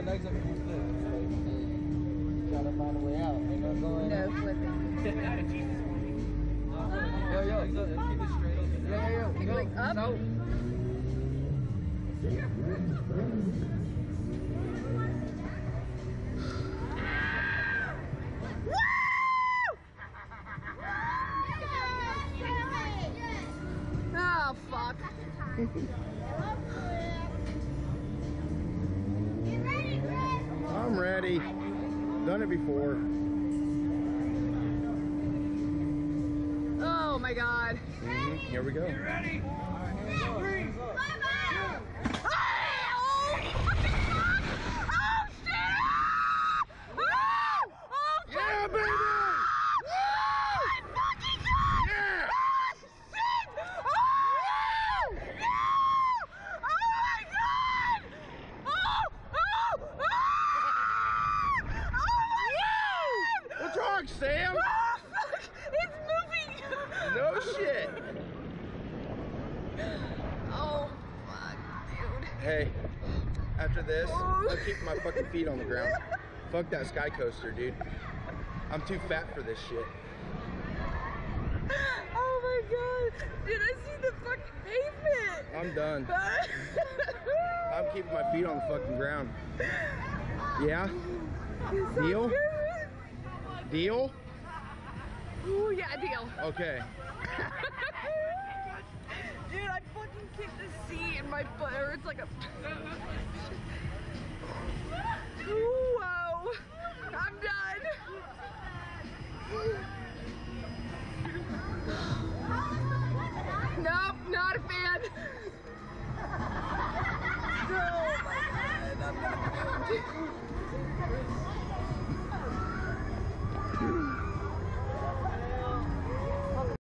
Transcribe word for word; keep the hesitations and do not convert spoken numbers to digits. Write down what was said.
legs up and flip. Gotta find a way out. Ain't no going. No flipping. Yo, yo, keep it straight up. Yo, yo, yo. Keep Go. like up. Out. Oh, fuck. I'm ready. Done it before. Oh my god. Mm-hmm. Here we go. Get ready. All right, hands up. Hands up. Yeah, baby! Yeah! What's wrong, Sam? It's moving! No shit. Oh, fuck, dude. Hey, after this, I'm keeping my fucking feet on the ground. Fuck that sky coaster, dude. I'm too fat for this shit. Oh my god. Did I see the fucking pavement? I'm done. I'm keeping my feet on the fucking ground. Yeah? Deal? Deal? Ooh, yeah, deal. Okay. Dude, I fucking kicked the seat and my butt hurts like a... Whoa! I'm done! Nope, not a fan! Oh my god, I'm not